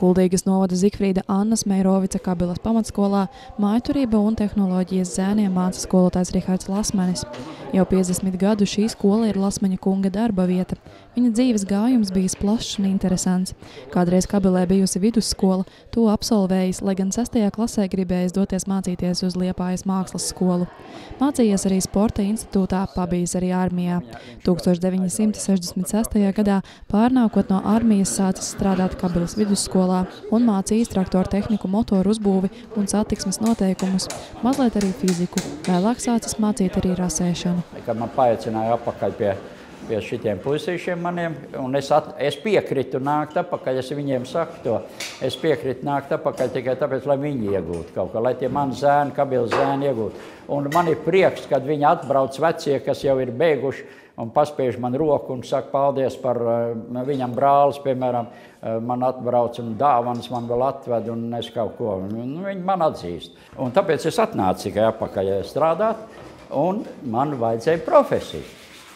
Kuldīgas novada Zigfrīda Annas Meirovica Kabelas pamatskolā mājturība un tehnoloģijas zēniem māca skolotājs Rihards Lasmanis. Jau 50 gadu šī skola ir Lasmaņa kunga darba vieta. Viņa dzīves gājums bijis plašs un interesants. Kādreiz Kabelē bijusi vidusskola, to absolvējis, lai gan 6. klasē gribējis doties mācīties uz Liepājas mākslas skolu. Mācījies arī sporta institūtā, pabijis arī armijā. 1966. gadā pārnākot no armijas sācis strādāt Kabelas vidusskolā un mācījis traktoru tehniku, motoru uzbūvi un satiksmes noteikumus, mazliet arī fiziku. Vēlāk sācis mācīt arī rasēšanu. Kad man paaicināja apakaļ pie šitiem puisīšiem maniem, un es piekritu nākt apakaļ, es viņiem saku to, es piekritu nākt apakaļ tikai tāpēc, lai viņi iegūtu kaut ko, lai tie mani zēni, Kabelas zēni iegūtu. Un man ir prieks, kad viņi atbrauc vecie, kas jau ir beiguši, un paspiež man roku un saka paldies par viņam brālis, piemēram, man atbrauc un dāvanas man vēl atved un es kaut ko. Viņi man atzīst. Un tāpēc es atnācu tikai apakaļ strādāt, un man vajadzēja profesiju.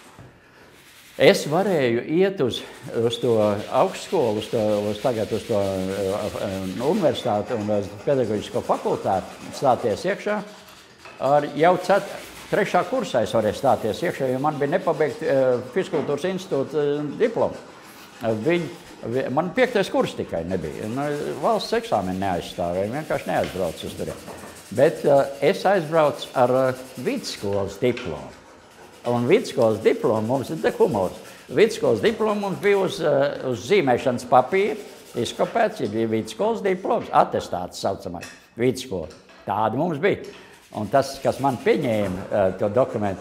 Es varēju iet uz to augstskolu, uz to universitāti un uz pedagoģisko fakultāti stāties iekšā. Ar jau 3. kursā es varēju stāties iekšā, jo man bija nepabeigt Fiskultūras institūta diplomu. Man 5. kurs tikai nebija. Valsts eksāmeni neaizstāvēja, vienkārši neaizbraucu uz turien. Bet es aizbraucu ar vidusskolas diplomu. Un vidusskolas diplomu mums ir humors. Vidusskolas diplomu mums bija uz zīmēšanas papīra, izkopēts, ja bija vidusskolas diploms, atestāts saucamais vidusskola. Tāda mums bija. Un tas, kas man pieņēma to dokumentu,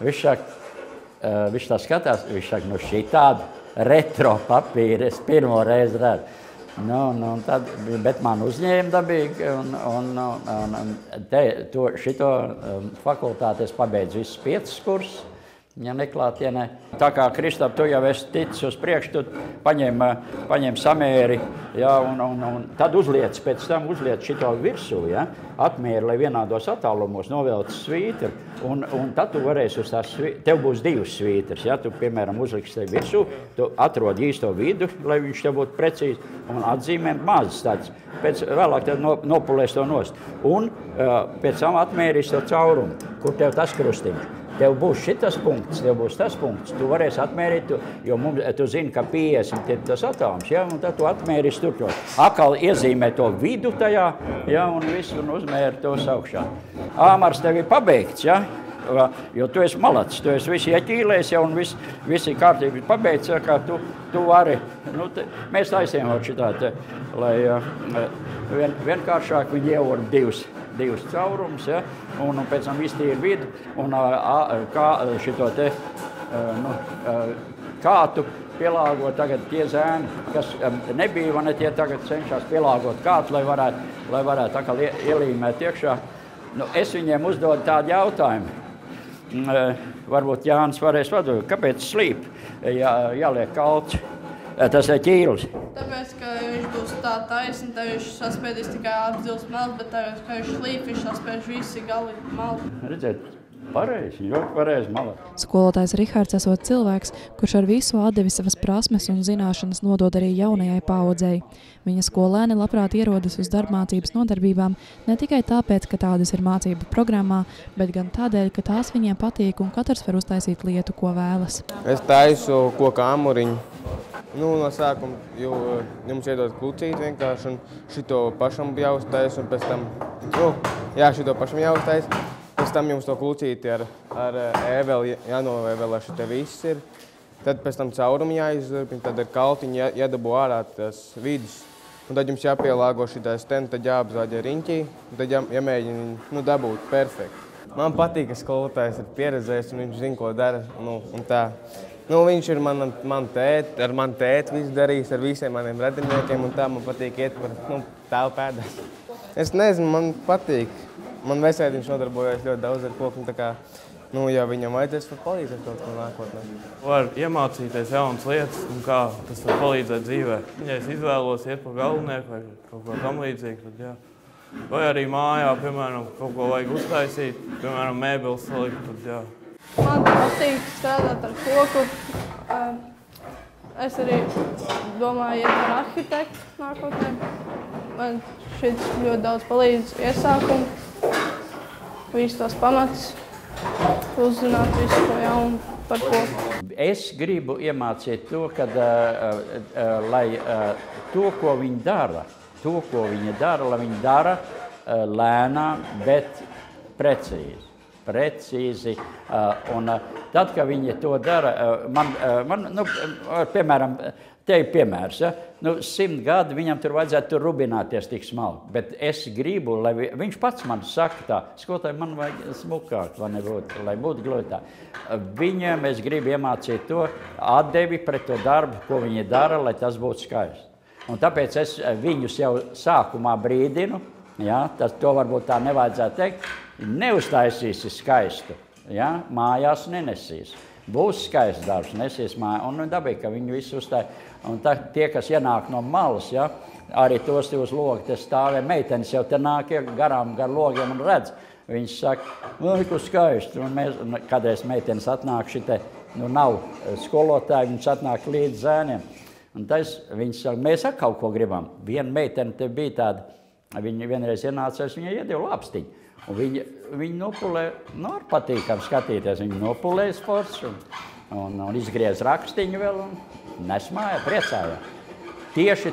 viņš tā skatās, viņš saka, nu šī tāda retro papīra, es pirmo reizi redzu. Bet man uzņēma dabīgi, un šito fakultāti es pabeidzu visus 5 kursus, ja neklātienē. Tā kā, Kristap, tu jau esi ticis uz priekšu, tu paņem samēri, ja, un tad pēc tam uzliec šito virsū, ja, atmēri, lai vienādos attālumos novelc svītru, un tad tu varēsi uz tās svītru, tev būs 2 svītras, ja, tu, piemēram, uzliks tev virsū, tu atrod īsto vidu, lai viņš tev būtu precīzi, un atzīmē mazas tāds. Vēlāk tev nopulēs to nost. Un pēc tam atmērīs to caurumu, kur tev tas krustiņš. Tev būs šitas punkts, tev būs tas punkts, tu varēsi atmērīt, jo tu zini, ka 50 ir tas attālums, ja, un tad tu atmērīsi tur. Atkal iezīmē to vidu tajā, ja, un visu un uzmēri tos augšā. Āmars tev ir pabeigts, ja, jo tu esi malacis, tu esi visi ieķīlēs, ja, un visi kārtīgi pabeigts, ja, kā tu vari. Mēs taisījām šitā, lai vienkāršāk viņi ievod divus caurumus, ja, un pēc tam iztīra vidu, un kātu pielāgot tagad tie zēni, kas nebija, vai ne, tie tagad cenšas pielāgot kātu, lai varētu atkal ielīmēt iekšā. Es viņiem uzdodu tādu jautājumu. Varbūt Jānis varēs vadot, kāpēc slīp jāliek kalts? Tas ir ķīlis. Tāpēc, ka viņš būs tā taisni, tad viņš saspēdīs tikai apdzils meli, bet tagad, kad viņš slīp, viņš saspēdīs visi gali mali. Redzēt, pareizi, ļoti pareizi mali. Skolotājs Rihards esot cilvēks, kurš ar visu atdevi savas prasmes un zināšanas nodod arī jaunajai paaudzei. Viņa skolēni labprāt ierodas uz darbmācības nodarbībām ne tikai tāpēc, ka tādas ir mācību programmā, bet gan tādēļ, ka tās viņiem patīk un katrs var uztaisīt lietu, ko vēlas. Es taisu koka āmuriņu. No sākuma jums iedod klucīt vienkārši, un šito pašam jāuztais, un pēc tam, šito pašam jāuztais, pēc tam jums to klucīti ar ēveli jānovēl, lai šite viss ir. Tad pēc tam caurumu jāizurpina, tad ar kaltiņu jādabū ārā tas vidus, un tad jums jāpielāgo šitais ten, tad jāapzāģē riņķī, un tad jāmēģina dabūt perfekti. Man patīk, ka skolotājs ir pieredzējis, un viņš zina, ko dara, un tā. Viņš ir ar mani tēti visu darījis, ar visiem maniem radiniekiem, un tā man patīk iet par tēvu pēdās. Es nezinu, man patīk. Man vesēdiņš nodarbojas ļoti daudz ar koku, tā kā, ja viņam vajadzēs, var palīdzēt kaut ko nākotnē. Var iemācīties jaunas lietas, un kā tas var palīdzēt dzīvē. Ja es izvēlos iet pa galvnieku vai kaut ko tam līdzīgi, tad jā. Vai arī mājā, piemēram, kaut ko vajag uztaisīt, piemēram, mēbeles salikt, tad jā. Man patīk strādāt ar koku. Es arī domāju iet par arhitektu nākotnē. Man šis ļoti daudz palīdz iesākumu, visu tos pamats, uzzināt visu ko jaunu par ko. Es gribu iemācīt to, ka lai to, ko viņi dara, lai viņi dara lēnām, bet precīzi. Un tad, kad viņi to dara, piemēram, te ir piemērs, ja? 100 gadi viņam tur vajadzētu tur rubināties tik smalki, bet es gribu, lai viņš pats man saka tā, skolotāji, man vajag smukāk, lai būtu glotā. Viņam es gribu iemācīt to atdevi pret to darbu, ko viņi dara, lai tas būtu skaisti. Un tāpēc es viņus jau sākumā brīdinu, ja? To varbūt tā nevajadzētu teikt, neuztaisīsi skaistu, ja? Mājās nenesīs. Būs skaists darbs, nesīs mājā, un dabīgi, ka viņi visu uzstāja. Un tie, kas ienāk no malas, ja? Arī tos uz logi, te stāvē meitenes jau te nāk garām gar logiem un redz. Viņš saka, ko skaisti. Un kādreiz meitenes atnāk šitai, nav skolotāji, viņš atnāk līdz zēniem. Un viņš saka, mēs kaut ko gribam. Viena meitene te bija tāda, viņa vienreiz ienācās, viņa iedeva lāpstiņu. Un viņi nopulē, ar patīkam skatīties, viņi nopulēja sports un izgriez rakstiņu vēl un nesmāja, priecāja. Tieši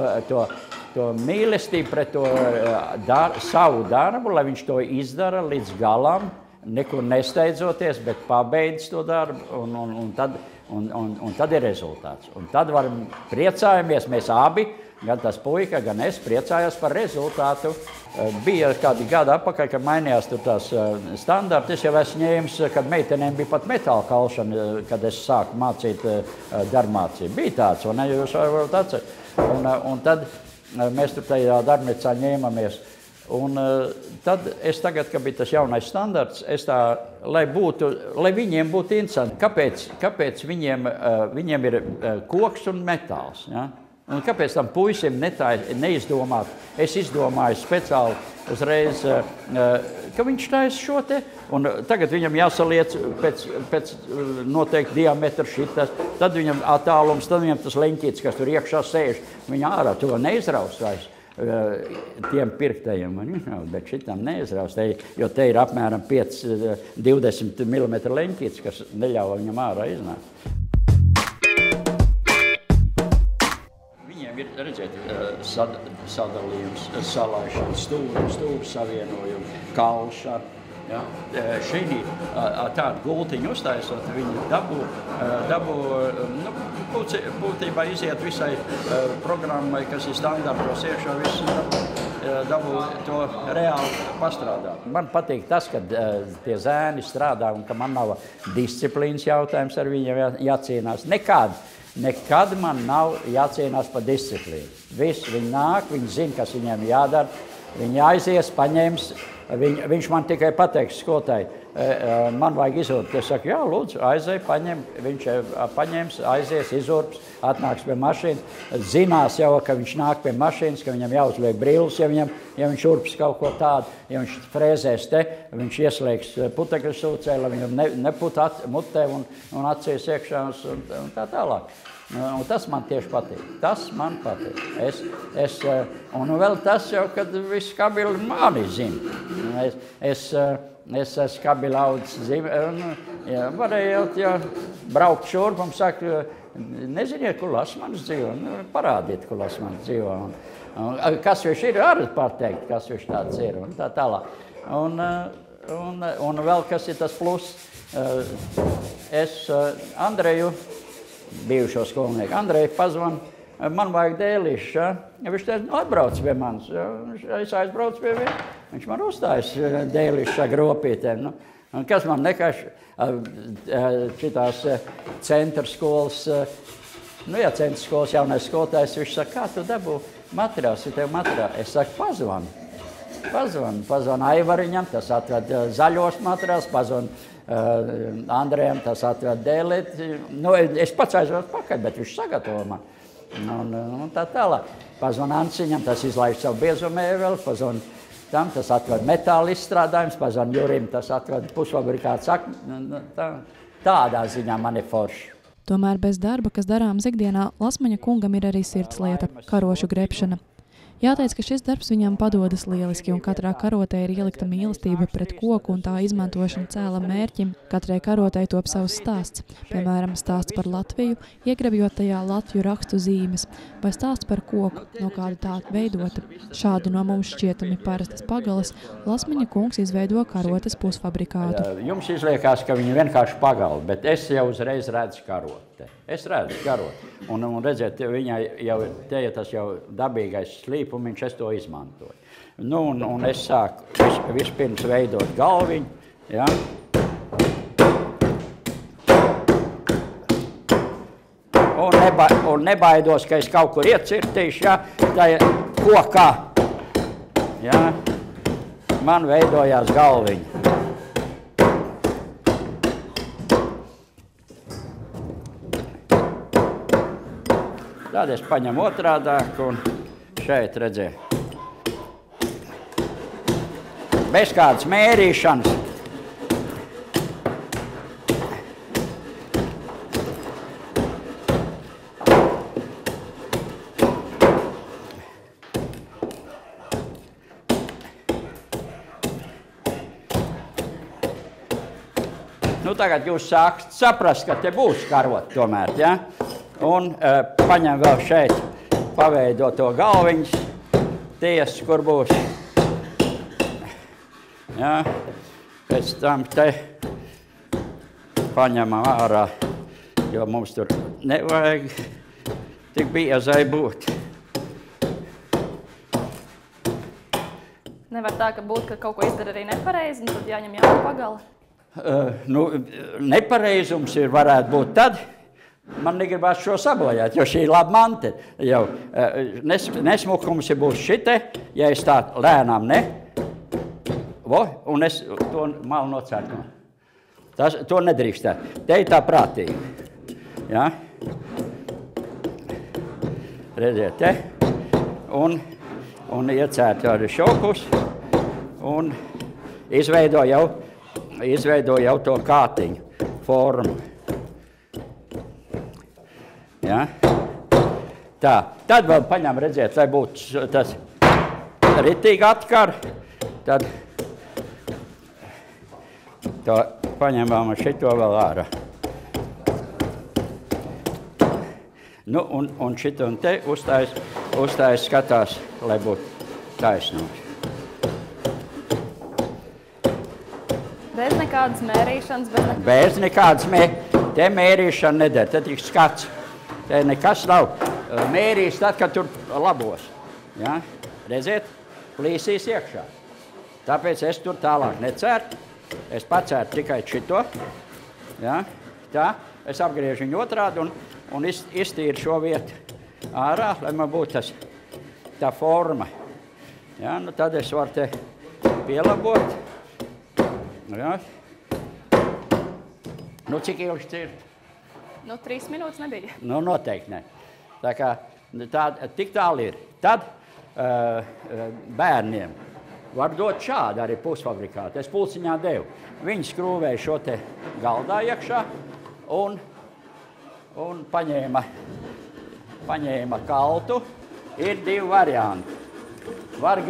to mīlestību pret to savu darbu, lai viņš to izdara līdz galam, nekur nesteidzoties, bet pabeidz to darbu un tad ir rezultāts. Un tad varam priecājamies, mēs abi, gan tas puika, gan es priecājos par rezultātu. Bija kādi gadi atpakaļ, kad mainījās tur tās standarti. Es jau esmu ņēmis, kad meitenēm bija pat metāla kalšana, kad es sāku mācīt darbmācību. Bija tāds, un jūs varat atcert. Un tad mēs tur tajā darbnīcā ņēmamies. Un tad es tagad, kad bija tas jaunais standarts, lai viņiem būtu interesanti, kāpēc viņiem ir koks un metāls, ja? Un kāpēc tam puisim neizdomāt? Es izdomāju speciāli uzreiz, ka viņš taisa šo te, un tagad viņam jāsaliec pēc noteikti diametra šitas, tad viņam attālums, tad viņam tas leņķīts, kas tur iekšā sēž, viņa ārā to neizraus vairs. Tiem pirktajiem, bet šitam neizraus, jo te ir apmēram 20 mm leņķīts, kas neļauj viņam ārā iznākt. Ir redzēt, sadalījums, salaišana, stūru savienojumi, kalšana. Ja? Šeit tādu gultiņu uztaisot, viņi dabū būtībā iziet visai programmai, kas ir standartos iekšā, dabū to reāli pastrādāt. Man patīk tas, ka tie zēni strādā un ka man nav disciplīnas jautājums ar viņiem jācīnās. Nekad man nav jācīnās par disciplīnu. Viņi nāk, viņi zina, kas viņiem jādara. Viņi aizies, paņems. Viņš man tikai pateiks, skolotāji, man vajag izurbt. Es saku, jā, lūdzu, aizej, paņem. Viņš paņems, aizies, izurps, atnāks pie mašīnas. Zinās jau, ka viņš nāk pie mašīnas, ka viņam jāuzliek brilles, ja viņš urps kaut ko tādu. Ja viņš frēzēs te, viņš ieslēgs putekļu sūcē, lai viņam neput mutē un acīs iekšā un tā tālāk. Un tas man tieši patīk. Tas man patīk. Un vēl tas jau, kad viss kabili mani zina. Es esmu kabili audzis zina. Varēju braukt šurp un saka, neziniet, kur Lasmanis dzīvo. Parādiet, kur Lasmanis dzīvo. Kas viņš ir, arī pateikt, kas viņš tāds ir. Un tā tālāk. Un vēl kas ir tas plus. Es Andreju, bijušo skolnieku, Andreju pazvanu, man vajag dēlīšu. Ja? Viņš teica, atbrauc pie manis. Es aizbraucu pie viņa. Viņš man uzstājas dēlīšu gropītēm. Kas man nekaž šitās centra skolas, centra skolas jaunais skolotājs, viņš saka, kā tu dabū materiāls, ir tev materiāls? Es saku, pazvanu Aivariņam, tas atved zaļos materiāls, pazvanu Andrejam, tas atved dēlēt. Es pats aizvedu pakaļ, bet viņš sagatavo man. Un tā tālāk. Pazvanu Anciņam, tas izlaiž savu biezo mēveli, pazvanu tam, tas atved metāla izstrādājums, pazvanu Jurim, tas atved pusfabrikāts akni. Tādā ziņā man ir forši. Tomēr bez darba, kas darāms ikdienā, Lasmaņa kungam ir arī sirdslieta – karošu grebšana. Jāteic, ka šis darbs viņam padodas lieliski, un katrā karotē ir ielikta mīlestība pret koku un tā izmantošana cēlam mērķim. Katrai karotei top savs stāsts, piemēram, stāsts par Latviju, iegrebjot tajā Latviju rakstu zīmes, vai stāsts par koku, no kāda tā veidota. Šādu no mums šķietami parastas pagalas Lasmaņa kungs izveido karotes pusfabrikātu. Jums izliekās, ka viņi vienkārši pagali, bet es jau uzreiz redzu karote. Es redzu karote. Un redziet, viņai jau te ir tas jau dabīgais slīpumiņš, es to izmantoju. Nu, un es sāku vispirms veidot galviņu, ja? Un nebaidos, ka es kaut kur iecirtīšu, ja? Tā kokā, ja? Man veidojās galviņa. Tad es paņemu otrādāk un šeit redzēju. Bez kādas mērīšanas. Nu, tagad jūs sākat saprast, ka te būs karot tomēr, ja? Un paņem vēl šeit paveidot to galviņas tiesu, kur būs. Ja? Pēc tam te paņemam ārā, jo mums tur nevajag tik biezai būt. Nevar tā, ka būt, ka kaut ko izdara arī nepareizi, un tad jāņem jauna pagala? Nepareizums varētu būt tad, man negribās šo sabojāt, jo šī ir laba mante. Jau nesmukums būs šite, ja es tā lēnām un es to malu nocērtu. To nedrīkstētu. Te ir tā prātīgi. Ja? Redziet, te. Un iecērtu arī šokus. Un izveido jau to kātiņu formu. Ja? Tā, tad vēl paņem, redziet, lai būtu tas ritīgi atkar, tad to paņemam šito vēl ārā. Nu, un šito un te uzstājas skatās, lai būtu taisnums. Bez nekādas mērīšanas, bez nekādas te mērīšana neder, te tik skats. Te nekas nav mērījis tad, kad tur labos. Ja? Redziet, plīsīs iekšā. Tāpēc es tur tālāk necērtu. Es pacērtu tikai šito. Ja? Tā, es apgriežu viņu otrādi un iztīru šo vietu ārā, lai man būtu tā forma. Ja? Nu, tad es varu te pielabot. Ja? Nu, cik ilgi cirt? Nu, 3 minūtes nebija. Nu, noteikti ne. Tā kā tik tālu ir. Tad bērniem var dot šādu arī pusfabrikātu. Es pulciņā devu. Viņi skrūvēja šo te galdā iekšā un paņēma kaltu. Ir 2 varianti. Var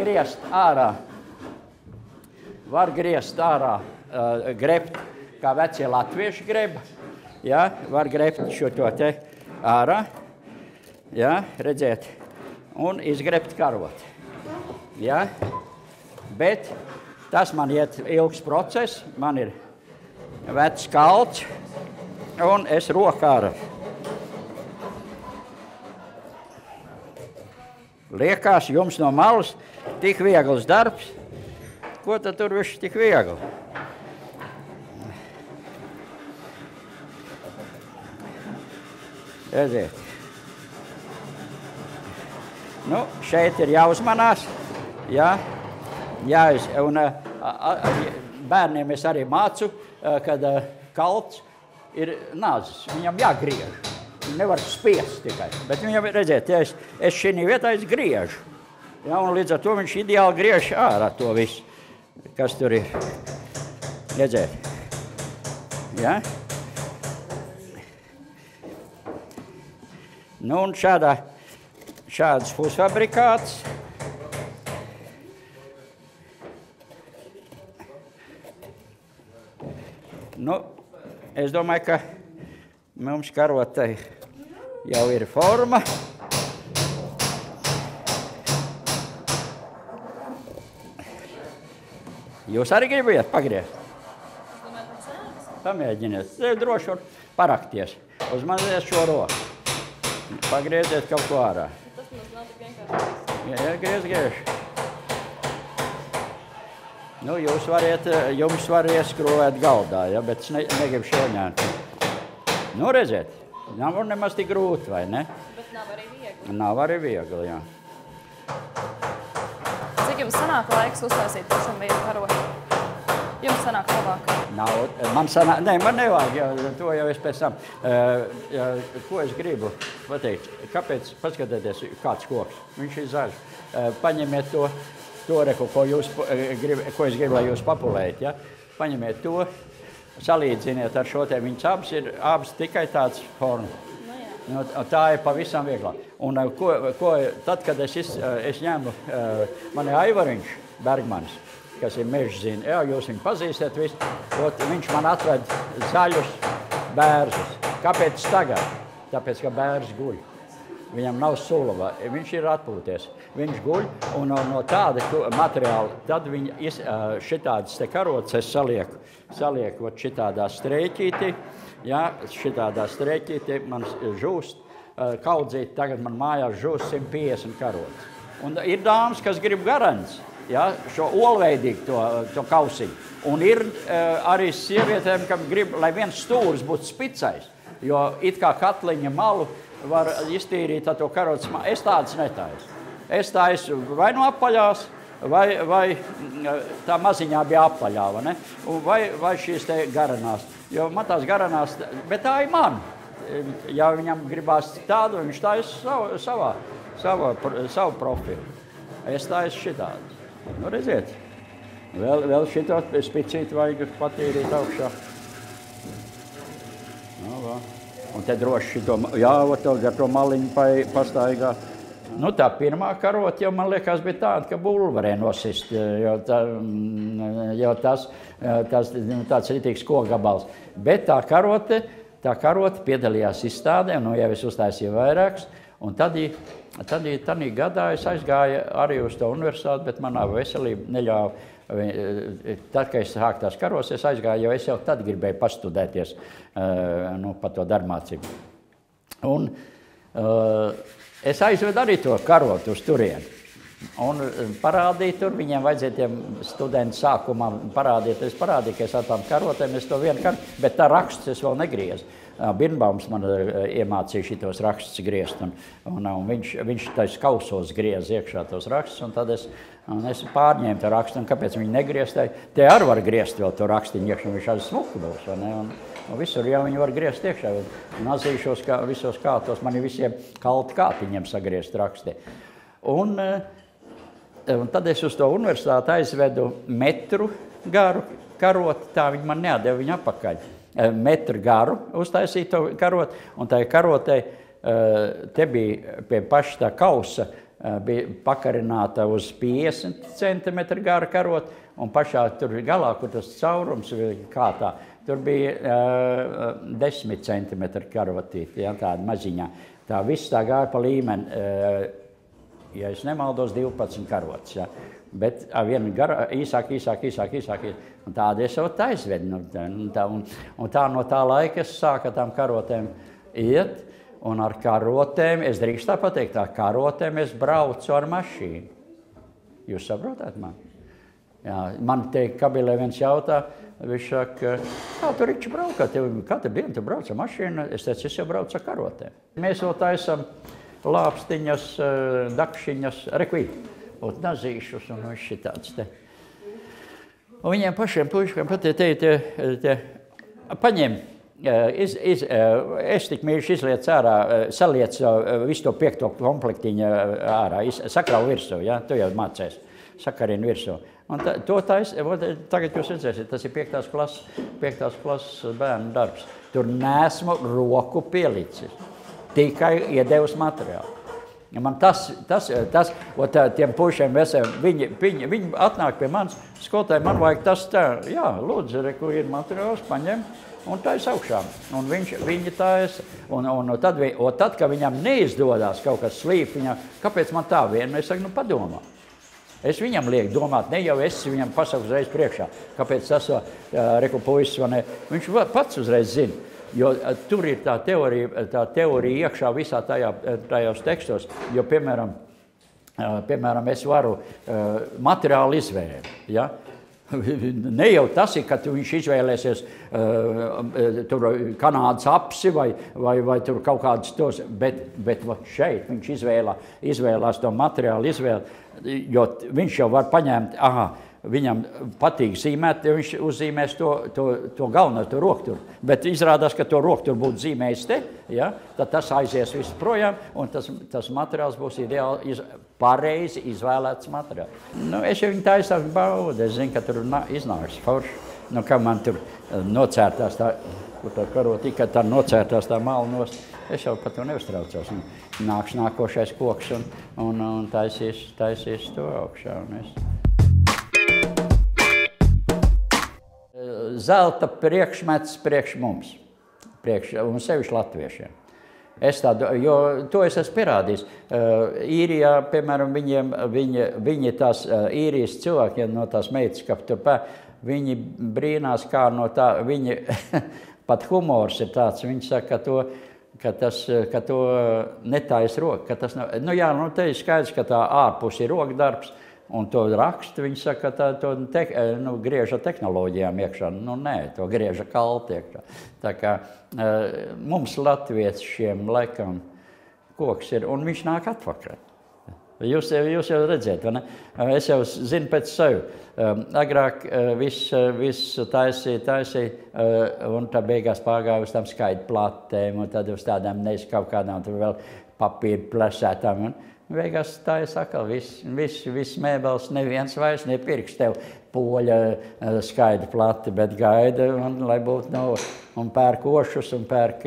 griezt ārā, grebt, kā vecie latvieši greba. Ja, var grebt šo to te ārā, ja, redziet, un izgrebt karoti. Ja, bet tas man iet ilgs process, man ir vecs kalts, un es rokā ar. Liekas, jums no malas tik viegls darbs, ko tad tur viss tik viegli? Redziet. Nu, šeit ir jāuzmanās, ja? Un bērniem es arī mācu, kad kalts ir nazis, viņam jāgriež. Viņu nevar spiest tikai, bet viņam, redziet, ja es šī vietā griežu. Ja? Un līdz ar to viņš ideāli griež ārā to visu, kas tur ir. Redziet. Ja? Nu, un šāds pusfabrikāts. Nu, es domāju, ka mums karotai jau ir forma. Jūs arī gribat pagriezt? Pamēģiniet. Droši var parakties. Uz mazliet šo roku. Pagrieziet kaut ko ārā. Tas mums nav tik vienkārši. Jā, griez. Nu, jums var ieskrūvēt galdā, ja, bet es negribu šoņāt. Nu, redziet, nav nemaz tik grūti, vai ne? Bet nav arī viegli. Nav arī viegli, jā. Cik jums sanāk laiks uztaisīt pašam vienu karoti? Jums sanāk labāk? Man nevajag, to jau es pēc tam. Ko es gribu pateikt? Kāpēc? Paskatieties, kāds koks. Viņš ir zaļš. Paņemiet to reku, ko es gribu, lai jūs papulējat. Ja? Paņemiet to, salīdziniet ar šo te. Viņas abas tikai tāds forma. Nu, tā ir pavisam vieglāk. Un tad, kad es ņemu, man ir Aivariņš Bergmanis, kas ir mežzina. Jā, jūs viņu pazīstat visu. Viņš man atved zaļus bērzus. Kāpēc tagad? Tāpēc, ka bērs guļ. Viņam nav sulava. Viņš ir atpūties. Viņš guļ, un no tāda materiāla, tad šitādas te karotes es salieku šitādā strēķītī. Jā, šitādā strēķītī man žūst kaudzīt. Tagad man mājās žūst 150 karotes. Un ir dāmas, kas grib garants. Ja, šo olveidīgu to kausiņu. Un ir arī sievietēm, kam grib, lai viens stūris būtu spicais, jo it kā katliņa malu var iztīrīt to karotes. Es tādas netaisu. Es taisu vai no apaļās, vai tā maziņā bija apaļā, vai šīs te garanās. Jo man tās garanās, bet tā ir man. Ja viņam gribās tādu, viņš taisa savu profilu. Es taisu šitādu. Nu, redziet, vēl šito spicīti vajag patīrīt augšā. Nu, un te droši šito, ar to maliņu pastaigā. Nu, tā pirmā karote jau, man liekas, bija tāda, ka bulvu varēja nosist, jo tas tāds ritīgs kokgabals. Bet tā karote piedalījās izstādē, un jau es uztaisīju vairākus, un tad gadā es aizgāju arī uz to universitāti, bet manā veselība neļāva. Tad, kad es sāku tās karos, es aizgāju, jo es jau tad gribēju pastudēties par to darbmācību. Un es aizvedu arī to karotu uz turieni. Un parādīju tur, viņiem vajadzēja tiem studenti sākumā parādīt. Es parādīju, ka es ar tām karotēm, es to vienu karotu, bet tā raksts es vēl negriezu. Birnbaums man iemācīja šitos rakstus griezt, un viņš tais kausos griez iekšā tos rakstus, un tad es pārņēmu to rakstu, un kāpēc viņi negriez, te arī var griezt vēl to rakstiņu iekšā, viņš arī smuku būs, un visur jau viņi var griezt iekšā, un atzīšos, ka visos kātos man ir visiem kalti kātiņiem sagriezt raksti. Un tad es uz to universitāti aizvedu metru garu karoti, tā viņi man neatdeva viņu apakaļ. Metru garu uztaisīja to karoti, un tā karotei te bija pie paša tā kausa, bija pakarināta uz 50 cm gara karoti, un pašā tur galā, kur tas caurums kā tā, tur bija 10 cm karotīti, ja, tāda maziņā. Tā viss tā gāja pa līmeni, ja es nemaldos, 12 karotes, ja. Bet viena īsāk. Un tāda es jau aizvedu. Un tā no tā laika es sāku tām karotēm iet. Un ar karotēm, es drīkst tā pateikt, ar karotēm es braucu ar mašīnu. Jūs saprotat man? Jā, man te kabilē viens jautā, viņš saka, kā tu riči brauka? Katru dienu tu brauc ar mašīnu? Es teicu, es jau braucu ar karotēm. Mēs vēl taisam lāpstiņas, dakšiņas, rekvīt. Un nazīšus un šitāds te. Un viņiem pašiem puišiem paņem, es tik mīļši izliec ārā, saliec visu to 5. komplektiņu ārā, sakrau virsū, ja, tu jau mācēs, sakarinu virsū. Un to tagad jūs redzēsiet, tas ir 5. klases bērnu darbs. Tur neesmu roku pielicis. tikai iedevis materiālu. Man tiem pušiem veseli, viņi atnāk pie manis, skolotāji, man vajag tas tā, jā, lūdzu, reku ir materiāls, paņem, un taisa augšā. Un viņi taisa, un tad, kad viņam neizdodas kaut kas slīp, viņam, kāpēc man tā vien? Es saku, padomā. Es viņam lieku domāt, ne jau es viņam pasaku uzreiz priekšā, kāpēc tas reku puisis, viņš pats uzreiz zina. Jo tur ir tā teorija iekšā visā tajos tekstos, jo, piemēram, es varu materiālu izvēli, ja? Ne jau tas ir, ka viņš izvēlēsies tur Kanādas apsi vai tur kaut kādus tos, bet šeit viņš izvēlās to materiālu jo viņš jau var paņemt, viņam patīk zīmēt, viņš uzzīmēs to galveno, to rokturu. Bet izrādās, ka to rokturu būtu zīmējis te, ja? Tad tas aizies visu projām, un tas materiāls būs ideāli pareizi izvēlēts materiāls. Es jau viņu taisās baudu, es zinu, ka tur iznāks forši. Kā man tur nocērtās tā karoti, kad tā nocērtās tā mala nost, es jau par to neuztraucos. Nāks nākošais koks un taisīs to augšā. Zelta priekšmets priekš mums, un sevišķi latviešiem. Jo to es esmu pierādījis. Īrijā, piemēram, viņi tās īrijas cilvēkiem no tās meitas, ka viņi brīnās, kā no tā, viņi, pat humors ir tāds, viņi saka, ka to netājas roka. Te ir skaidrs, ka tā ārpus ir rokdarbs, un to rakstu, viņi saka, to grieža tehnoloģijām iekšā. Nē, to grieža kalti iekšā. Tā kā mums latviešiem laikam koks ir, un viņš nāk atpakaļ. Jūs jau redzēt, vai ne? Es jau zinu pēc sevi. Agrāk viss taisīja, un tā beigās pārgāja uz tām skaidu platēm, un tad uz tādām kaut kādām tur vēl papīra plesētām. Beigās tā es atkal, viss mēbeles, neviens vairs nepirks tev poļa skaidra plati, bet gaida, lai būtu un pērk ošus un pērk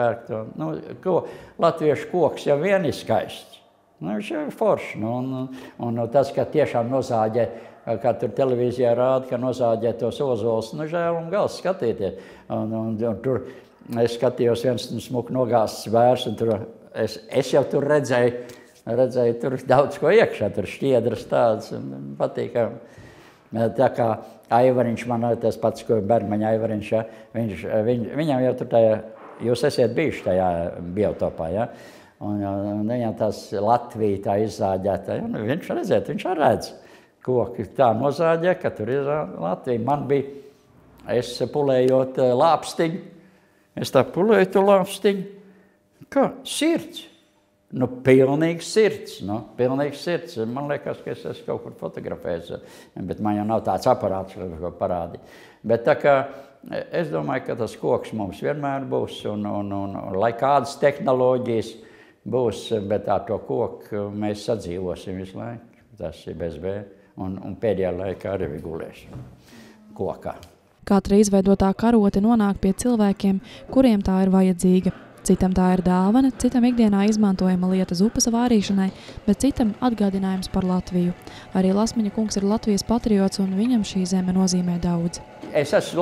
to. Latviešu koks jau vien ir skaists. Viņš ir foršs. Un tas, ka tiešām nozāģē, kā tur televīzijā rāda, ka nozāģē tos ozols, žēl un gals skatīties. Un tur es skatījos viens smuku nogāsts zvērs, un tur es jau tur redzēju tur daudz ko iekšā, tur šķiedras tādas, patīkami. Tā kā Aivariņš, man tas pats, ko Bergmaņa Aivariņš, ja, viņam jau tur tajā, jūs esiet bijuši tajā biotopā, ja, un viņam tās Latvija tā izzāģēta, ja, viņš redzēt, viņš redz koki tā nozāģē, ka tur ir Latvija. Man bija, es pulējot lāpstiņu, es tā pulēju to lāpstiņu, kā sirds. Pilnīgs sirds, pilnīgs sirds. Man liekas, ka es esmu kaut kur fotografējis, bet man jau nav tāds aparāts, ko parādīt. Bet tā kā es domāju, ka tas koks mums vienmēr būs, un lai kādas tehnoloģijas būs, bet ar to koku mēs sadzīvosim visu laiku. Tas ir bez vēja, un pēdējā laikā arī gulēsim kokā. Katra izveidotā karote nonāk pie cilvēkiem, kuriem tā ir vajadzīga. Citam tā ir dāvana, citam ikdienā izmantojama lieta zupas vārīšanai, bet citam atgādinājums par Latviju. Arī Lasmaņa kungs ir Latvijas patriots, un viņam šī zeme nozīmē daudz. Es esmu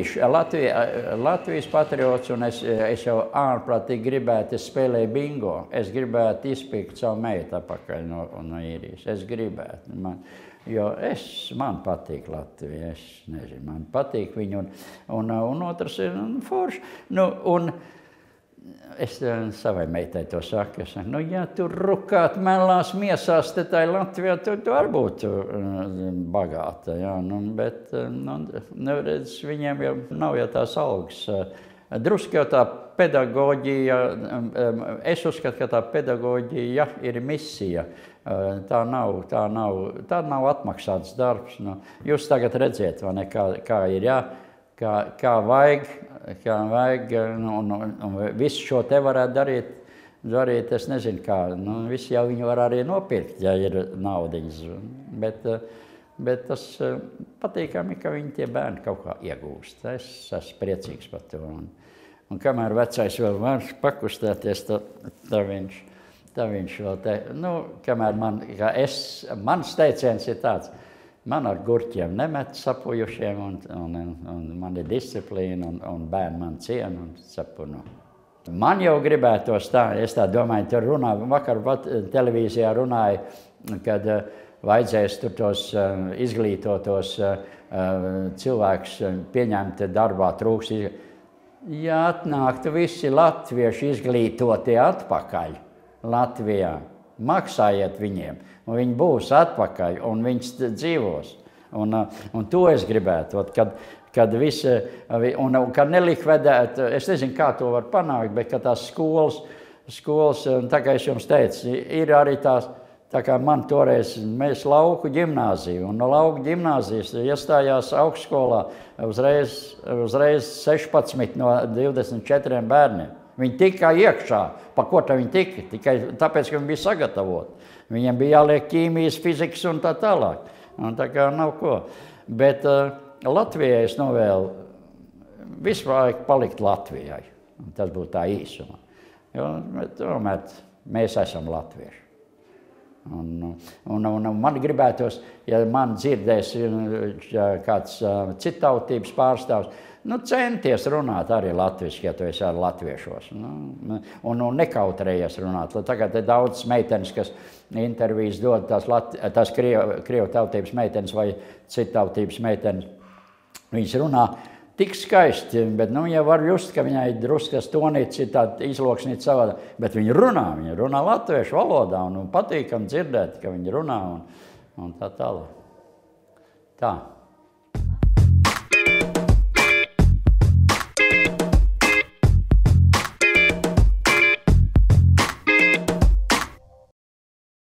Latvijas patriots, un es jau ārprātīgi gribētu, es spēlēju bingo. Es gribētu izpirkt savu meitu apakaļ no īrijas. Es gribētu. Jo man patīk Latvija, es nezinu, man patīk viņu, un otrs ir forši. Es savai meitai to saku, ja tu rukāt melnās miesās te tai Latvijā, tu arī būtu bagāta, jā, bet, redz, viņiem jau nav jau tās algas. Drusku jau tā pedagoģija, es uzskatu, ka tā pedagoģija ir misija. Tā nav atmaksāts darbs. Jūs tagad redziet, vai ne, kā ir, jā, kā vajag, un visu šo te varētu darīt, es nezinu kā, visi jau viņu var arī nopirkt, ja ir naudiņas, bet tas patīkami, ka viņi tie bērni kaut kā iegūst. Es esmu priecīgs par to. Un kamēr vecais vēl var pakustēties, tā viņš vēl te, kamēr mans teiciens ir tāds, man ar gurķiem nemet sapujušiem, un man ir disciplīna, un bērni man ciena, un sapu, Man jau gribētos tā, es tā domāju, tur runāju, vakar televīzijā runāju, kad vajadzēs tur tos izglītotos cilvēkus pieņemt darbā trūks. Ja atnāktu visi latvieši izglītotie atpakaļ Latvijā, maksājiet viņiem, un viņi būs atpakaļ, un viņi dzīvos. Un to es gribētu, kad visi, un kad nelikvidēt, es nezinu, kā to var panākt, bet kad tās skolas, tā kā es jums teicu, ir arī tās, tā kā man toreiz, mēs lauku ģimnāziju, un no lauku ģimnāzijas iestājās augstskolā uzreiz 16 no 24 bērniem. Viņi tika iekšā, pa ko tā viņi tika, tikai tāpēc, ka viņi bija sagatavoti. Viņiem bija jāliek ķīmijas, fizikas un tā tālāk. Un tā kā nav ko. Bet Latvijai es novēlu visu vajag palikt Latvijai. Tas būtu tā īsumā. Jo tomēr mēs esam latvieši. Un man gribētos, ja man dzirdēs kāds citautības pārstāvs, centies runāt arī latviski, ja tu esi ar latviešos. Un nekautrējies runāt. Tagad ir daudz meitenes, kas intervijas dod, tās krievu tautības meitenes vai citautības meitenes. Viņas runā tik skaisti, bet ja var just, ka viņai druskas tonīts ir tāda izloksnīta savādā, bet viņi runā latviešu valodā un patīkam dzirdēt, ka viņi runā un tā tālāk. Tā.